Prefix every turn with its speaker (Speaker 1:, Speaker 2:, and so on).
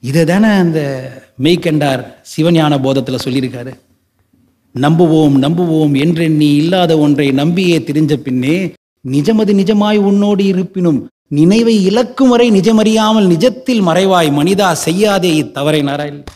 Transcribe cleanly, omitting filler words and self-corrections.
Speaker 1: இதை தானே அந்த மெய்கண்டார் சிவஞான போதத்தில் சொல்லியிருக்காரு. நம்புவோம் நம்புவோம் என்றெண்ணி இல்லாத ஒன்றை நம்பியே தெரிஞ்ச பின்னே நிஜமது நிஜமாய் உன்னோடு இருப்பினும் நினைவை இழக்கும் வரை நிஜமறியாமல் நிஜத்தில் மறைவாய் மனிதா செய்யாதே இத்தவறை நாராயண்.